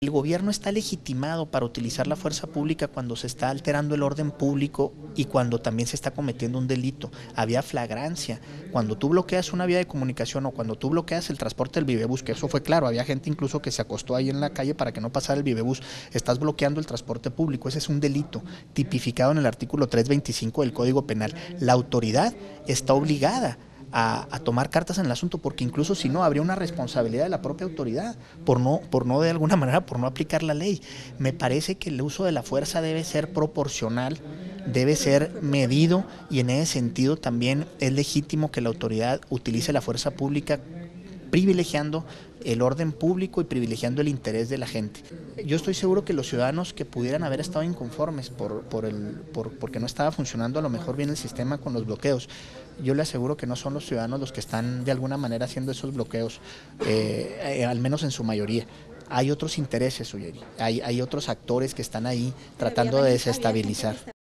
El gobierno está legitimado para utilizar la fuerza pública cuando se está alterando el orden público y cuando también se está cometiendo un delito. Había flagrancia. Cuando tú bloqueas una vía de comunicación o cuando tú bloqueas el transporte del Vivebús, que eso fue claro, había gente incluso que se acostó ahí en la calle para que no pasara el Vivebús, estás bloqueando el transporte público. Ese es un delito tipificado en el artículo 325 del Código Penal. La autoridad está obligada a tomar cartas en el asunto, porque incluso si no, habría una responsabilidad de la propia autoridad por no de alguna manera, por no aplicar la ley. Me parece que el uso de la fuerza debe ser proporcional, debe ser medido, y en ese sentido también es legítimo que la autoridad utilice la fuerza pública privilegiando el orden público y privilegiando el interés de la gente. Yo estoy seguro que los ciudadanos que pudieran haber estado inconformes porque no estaba funcionando a lo mejor bien el sistema con los bloqueos, yo le aseguro que no son los ciudadanos los que están de alguna manera haciendo esos bloqueos, al menos en su mayoría. Hay otros intereses, Uyeri, hay otros actores que están ahí tratando de desestabilizar.